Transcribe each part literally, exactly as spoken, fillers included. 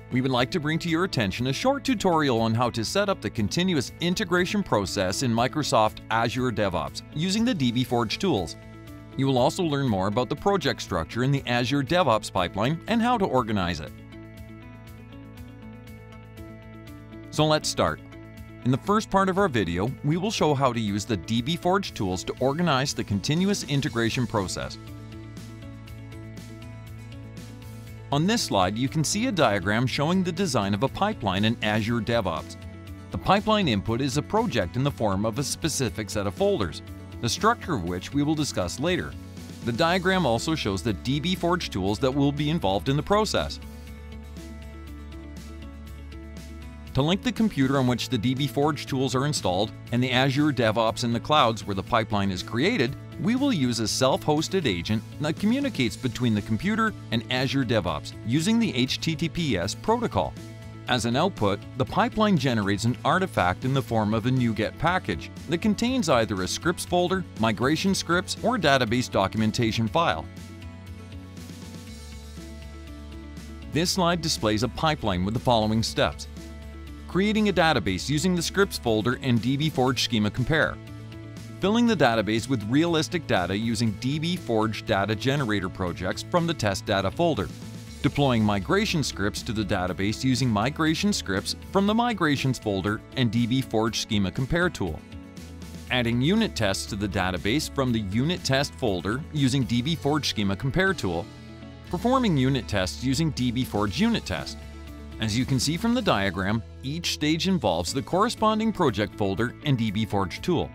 we would like to bring to your attention a short tutorial on how to set up the continuous integration process in Microsoft Azure DevOps using the dbForge tools. You will also learn more about the project structure in the Azure DevOps pipeline and how to organize it. So let's start. In the first part of our video, we will show how to use the dbForge tools to organize the continuous integration process. On this slide, you can see a diagram showing the design of a pipeline in Azure DevOps. The pipeline input is a project in the form of a specific set of folders, the structure of which we will discuss later. The diagram also shows the dbForge tools that will be involved in the process. To link the computer on which the dbForge tools are installed and the Azure DevOps in the clouds where the pipeline is created, we will use a self-hosted agent that communicates between the computer and Azure DevOps using the H T T P S protocol. As an output, the pipeline generates an artifact in the form of a NuGet package that contains either a scripts folder, migration scripts, or database documentation file. This slide displays a pipeline with the following steps. Creating a database using the scripts folder and dbForge Schema Compare. Filling the database with realistic data using dbForge data generator projects from the test data folder. Deploying migration scripts to the database using migration scripts from the migrations folder and dbForge Schema Compare tool. Adding unit tests to the database from the unit test folder using dbForge Schema Compare tool. Performing unit tests using dbForge unit test. As you can see from the diagram, each stage involves the corresponding project folder and dbForge tool.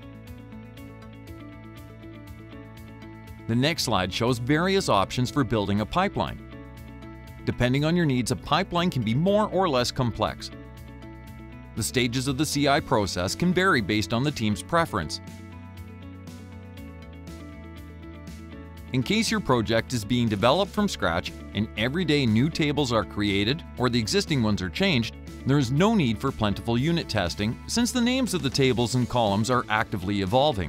The next slide shows various options for building a pipeline. Depending on your needs, a pipeline can be more or less complex. The stages of the C I process can vary based on the team's preference. In case your project is being developed from scratch and every day new tables are created or the existing ones are changed, there is no need for plentiful unit testing since the names of the tables and columns are actively evolving.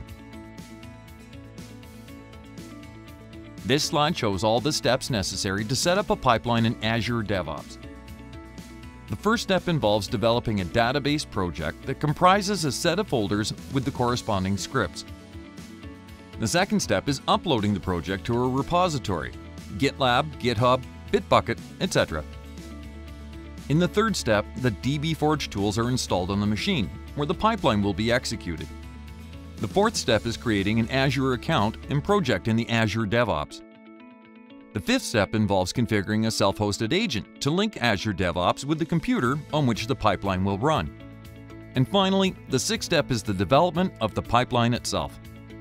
This slide shows all the steps necessary to set up a pipeline in Azure DevOps. The first step involves developing a database project that comprises a set of folders with the corresponding scripts. The second step is uploading the project to a repository, GitLab, GitHub, Bitbucket, et cetera. In the third step, the dbForge tools are installed on the machine, where the pipeline will be executed. The fourth step is creating an Azure account and project in the Azure DevOps. The fifth step involves configuring a self-hosted agent to link Azure DevOps with the computer on which the pipeline will run. And finally, the sixth step is the development of the pipeline itself.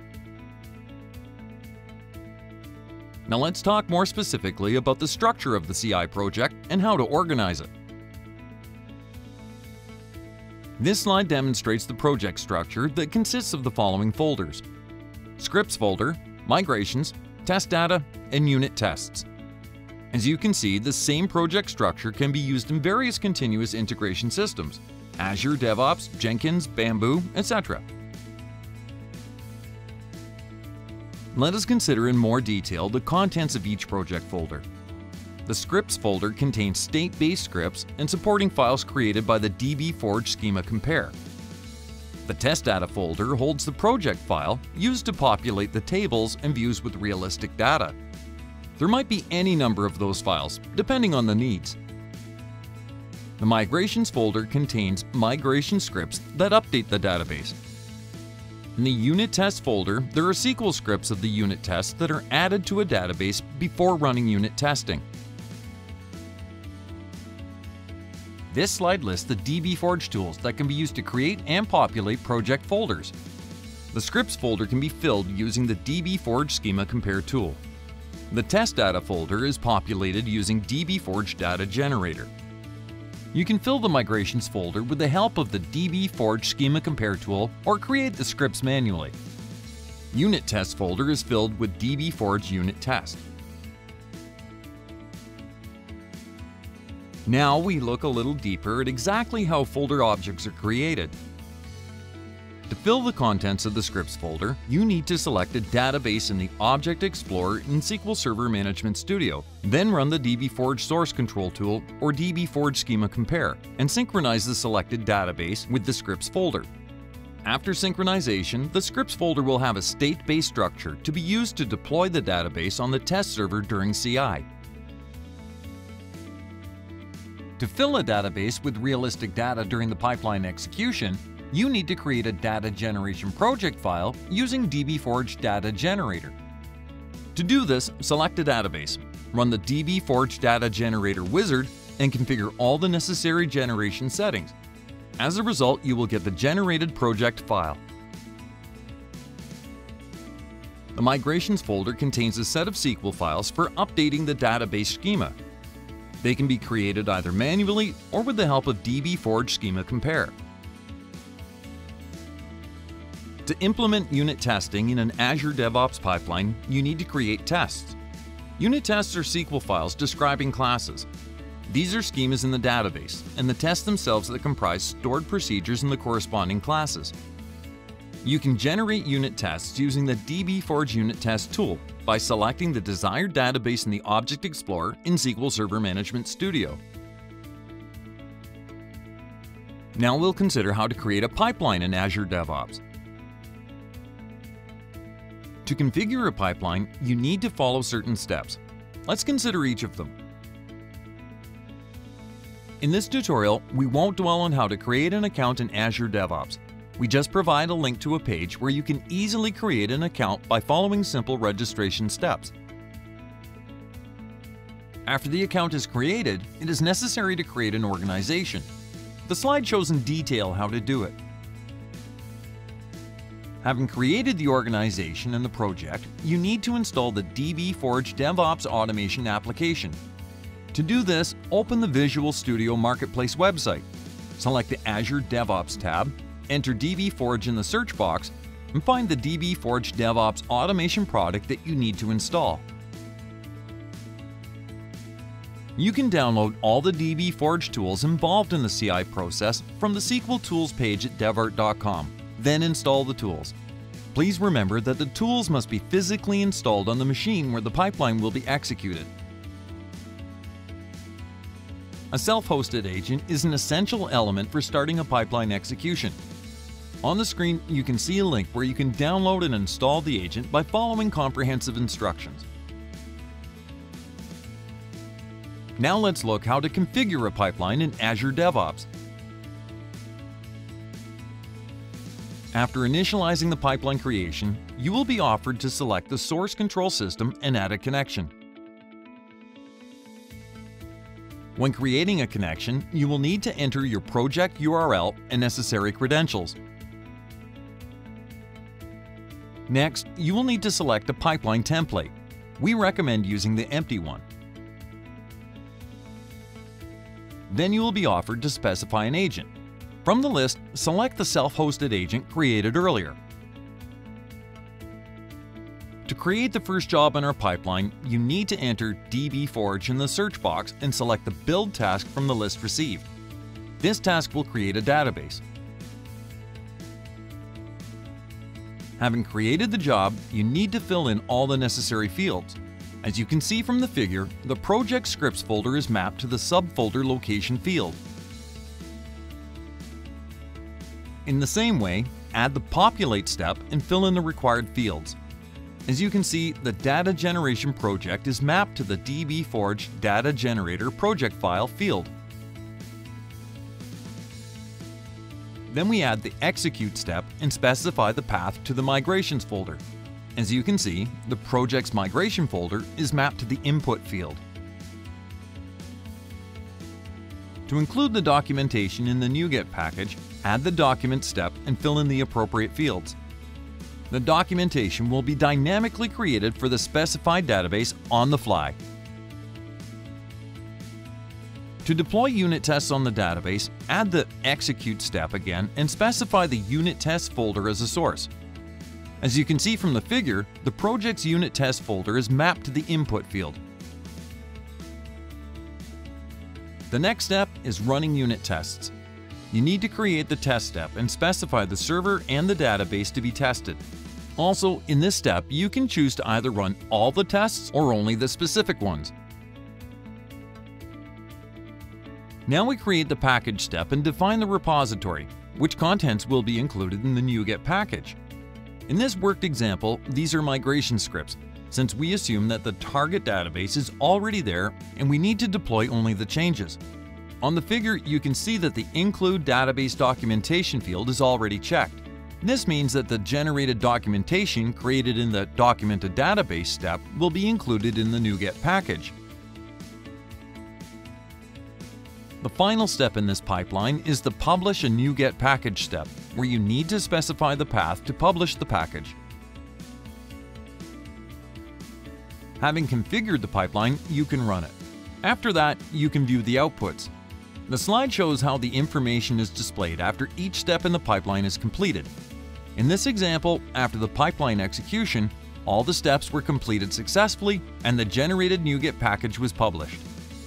Now let's talk more specifically about the structure of the C I project and how to organize it. This slide demonstrates the project structure that consists of the following folders: scripts folder, migrations, test data, and unit tests. As you can see, the same project structure can be used in various continuous integration systems: Azure DevOps, Jenkins, Bamboo, et cetera. Let us consider in more detail the contents of each project folder. The scripts folder contains state-based scripts and supporting files created by the dbForge Schema Compare. The test data folder holds the project file used to populate the tables and views with realistic data. There might be any number of those files, depending on the needs. The migrations folder contains migration scripts that update the database. In the unit test folder, there are S Q L scripts of the unit tests that are added to a database before running unit testing. This slide lists the dbForge tools that can be used to create and populate project folders. The scripts folder can be filled using the dbForge Schema Compare tool. The test data folder is populated using dbForge Data Generator. You can fill the migrations folder with the help of the dbForge Schema Compare tool or create the scripts manually. Unit test folder is filled with dbForge Unit Test. Now we look a little deeper at exactly how folder objects are created. To fill the contents of the scripts folder, you need to select a database in the Object Explorer in S Q L Server Management Studio. Then run the dbForge Source Control Tool or dbForge Schema Compare and synchronize the selected database with the scripts folder. After synchronization, the scripts folder will have a state-based structure to be used to deploy the database on the test server during C I. To fill a database with realistic data during the pipeline execution, you need to create a data generation project file using dbForge Data Generator. To do this, select a database, run the dbForge Data Generator wizard, and configure all the necessary generation settings. As a result, you will get the generated project file. The Migrations folder contains a set of S Q L files for updating the database schema. They can be created either manually or with the help of dbForge Schema Compare. To implement unit testing in an Azure DevOps pipeline, you need to create tests. Unit tests are S Q L files describing classes. These are schemas in the database, and the tests themselves that comprise stored procedures in the corresponding classes. You can generate unit tests using the dbForge Unit Test tool by selecting the desired database in the Object Explorer in S Q L Server Management Studio. Now we'll consider how to create a pipeline in Azure DevOps. To configure a pipeline, you need to follow certain steps. Let's consider each of them. In this tutorial, we won't dwell on how to create an account in Azure DevOps. We just provide a link to a page where you can easily create an account by following simple registration steps. After the account is created, it is necessary to create an organization. The slide shows in detail how to do it. Having created the organization and the project, you need to install the dbForge DevOps Automation application. To do this, open the Visual Studio Marketplace website. Select the Azure DevOps tab, enter dbForge in the search box, and find the dbForge DevOps Automation product that you need to install. You can download all the dbForge tools involved in the C I process from the S Q L Tools page at devart dot com. Then install the tools. Please remember that the tools must be physically installed on the machine where the pipeline will be executed. A self-hosted agent is an essential element for starting a pipeline execution. On the screen, you can see a link where you can download and install the agent by following comprehensive instructions. Now let's look how to configure a pipeline in Azure DevOps. After initializing the pipeline creation, you will be offered to select the source control system and add a connection. When creating a connection, you will need to enter your project U R L and necessary credentials. Next, you will need to select a pipeline template. We recommend using the empty one. Then you will be offered to specify an agent. From the list, select the self-hosted agent created earlier. To create the first job in our pipeline, you need to enter dbForge in the search box and select the build task from the list received. This task will create a database. Having created the job, you need to fill in all the necessary fields. As you can see from the figure, the project scripts folder is mapped to the subfolder location field. In the same way, add the populate step and fill in the required fields. As you can see, the data generation project is mapped to the dbForge Data Generator project file field. Then we add the execute step and specify the path to the migrations folder. As you can see, the project's migration folder is mapped to the input field. To include the documentation in the NuGet package, add the document step and fill in the appropriate fields. The documentation will be dynamically created for the specified database on the fly. To deploy unit tests on the database, add the execute step again and specify the unit test folder as a source. As you can see from the figure, the project's unit test folder is mapped to the input field. The next step is running unit tests. you need to create the test step and specify the server and the database to be tested. Also, in this step, you can choose to either run all the tests or only the specific ones. Now we create the package step and define the repository, which contents will be included in the NuGet package. In this worked example, these are migration scripts, since we assume that the target database is already there and we need to deploy only the changes. On the figure, you can see that the Include Database Documentation field is already checked. This means that the generated documentation created in the Documented Database step will be included in the NuGet package. The final step in this pipeline is the Publish a NuGet package step, where you need to specify the path to publish the package. Having configured the pipeline, you can run it. After that, you can view the outputs. The slide shows how the information is displayed after each step in the pipeline is completed. In this example, after the pipeline execution, all the steps were completed successfully and the generated NuGet package was published.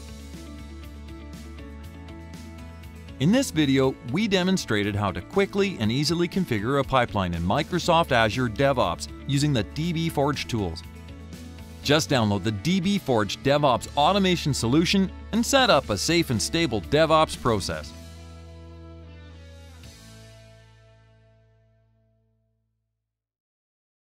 In this video, we demonstrated how to quickly and easily configure a pipeline in Microsoft Azure DevOps using the dbForge tools. Just download the dbForge DevOps automation solution and set up a safe and stable DevOps process.